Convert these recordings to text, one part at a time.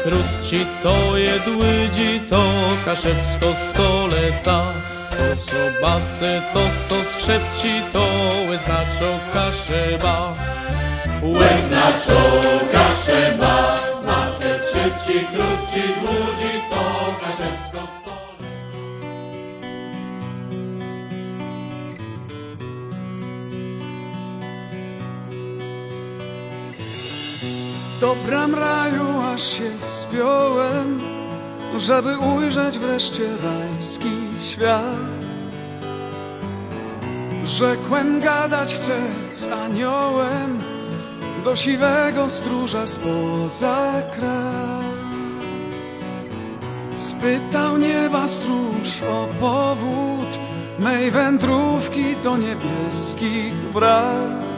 krótci to jedłydzi, to kaszebsko stoleca. To so basy, to so skrzepci, to łeznaczo kaszeba. Łeznaczo kaszeba, basy, skrzepci, krótci, dłudzi, to kaszebsko stoleca. Do bram raju aż się wspiąłem, żeby ujrzeć wreszcie rajski świat. Rzekłem, gadać chcę z aniołem, do siwego stróża spoza krat. Spytał nieba stróż o powód mej wędrówki do niebieskich bram.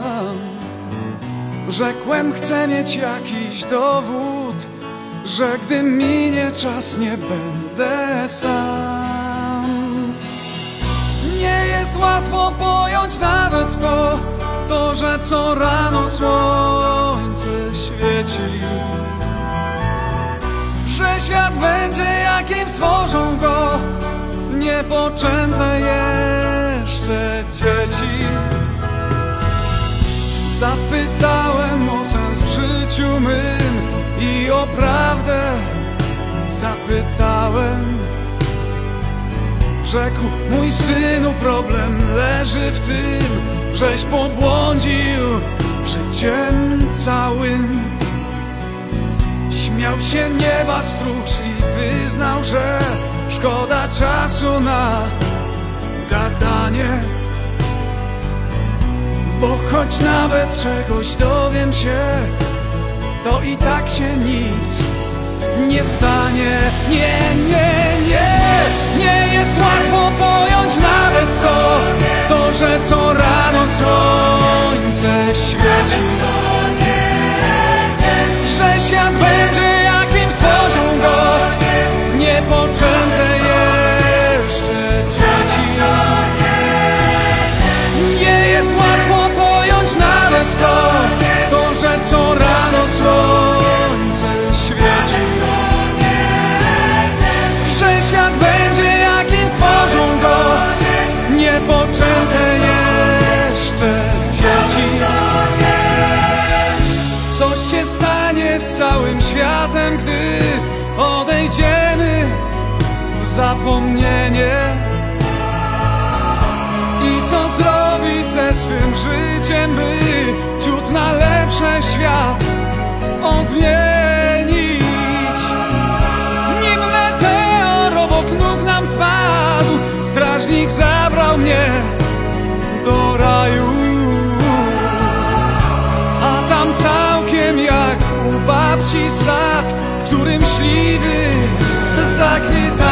Rzekłem, chcę mieć jakiś dowód, że gdy minie czas, nie będę sam. Nie jest łatwo pojąć nawet to, że co rano słońce świeci, że świat będzie, jakim stworzą go niepoczęte jeszcze dzieci. Zapytałem o sens w życiu mym i o prawdę zapytałem. Rzekł, mój synu, problem leży w tym, żeś pobłądził życiem całym. Śmiał się nieba stróż i wyznał, że szkoda czasu na gadanie, bo choć nawet czegoś dowiem się, to i tak się nic nie stanie. Nie jest łatwo pojąć nawet to, że co rano słońce świeci, że świat będzie, jakim stworzą go niepoczęte jeszcze dzieci. Nie jest łatwo pojąć nawet to, że co rano słońce świeci, że świat będzie, jakim stworzą go niepoczęte jeszcze dzieci. Co się stanie z całym światem, gdy odejdziemy w zapomnienie? I co zrobić ze swym życiem, by ciut na lepsze świat odmienić? Nim meteor obok nóg nam spadł, strażnik zabrał mnie do raju, a tam całkiem jak u babci sad, w którym śliwy zakwitały.